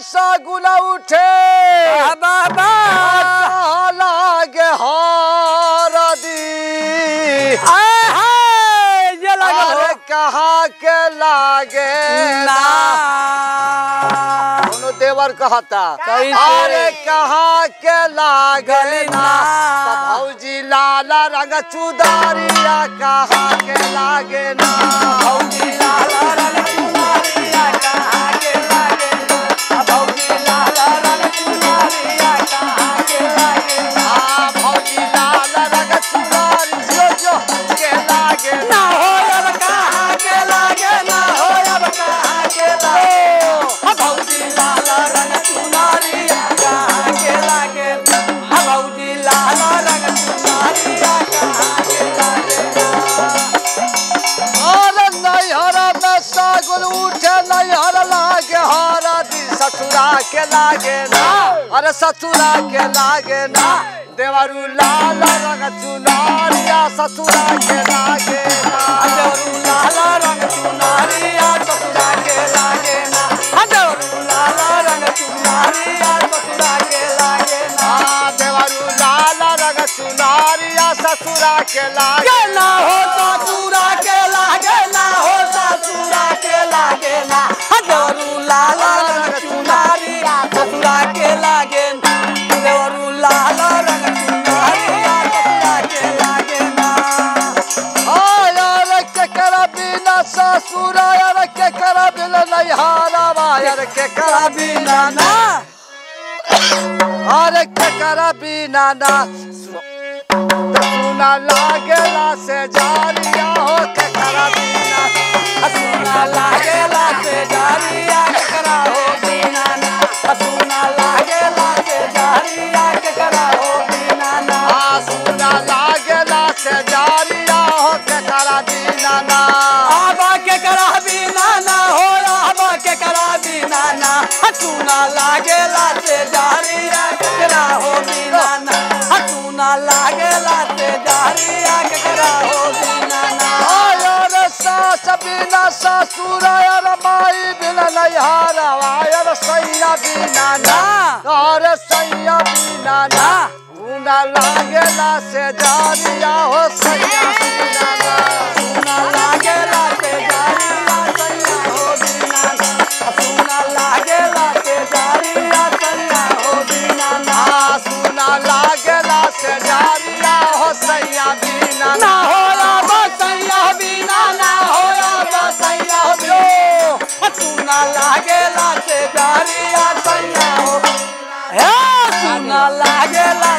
सागुन उठे बाबा लागे हरदी ये लगा अरे कहाँ के लागे ना देवर कहता कैसे? अरे कहाँ के लागे ना ना। भौजी लाल रंग चुदारिया कहाँ के लागे ना भौजी लाल रंग चुनरिया कहाँ के लागे ना भौजी लाल रंग चुनरिया कहाँ के लागे ना भौजी लाल रंग चुदारी जो के लागे ना हो अब कहाँ के लागे ना हो अब कहाँ के लागे भौजी लाल रंग चुनरिया कहाँ के लागे भौजी लाल रंग चुनरिया कहाँ के लागे अरे नैहर में सागुन उठे नैहर लागे हरदी ससुरा के लागे ना अरे ससुरा के लागे ना देवरू लाल रंग चुनारिया ससुरा के लागे ना देवरू लाल रंग चुनरिया ससुरा के लागे ना देवरू लाल रंग चुनरिया ससुरा के लागे ना देवरू लाल रंग चुनारिया ससुरा के लागे ना हो ससुरा के लागे ना हो ससुरा के लागे ना देवरू लाल रंग चुनरिया ससुरा के लागे ना देवरू लाल रंग चुनरिया ससुरा के लागे ना यार के कर बिना ससुरा यार के कर बिना नैहरा यार के कर बिना ना अरे के कर बिना ना सुना लागेला से जारिया हो के कर बिना सुना लागेला से जारिया करा हो बिना ना सुना लागेला से जारिया करा हो बिना ना सुना लागेला से जारिया हो के कर बिना ना आबा के करा बिना ना हो आबा के करा बिना ना सुना लागेला से जारिया करा हो बिना ना सुना लागेला से जारिया करा हो बिना ना यार सास बिना ससुर यार माई बिना नैहरा यार सैया बिना ना और सैया बिना ना सुना लागेला से जारिया हो सैया बिना ना सुना लागेला से जारिया सैया हो बिना ना सुना लागेला से जारिया सैया हो बिना ना सुना लागेला से जारिया हो सैया बिना ना हो सैया बिना ना हो सैया बिना सुना लागेला से जारिया सैया हो सुना लागेला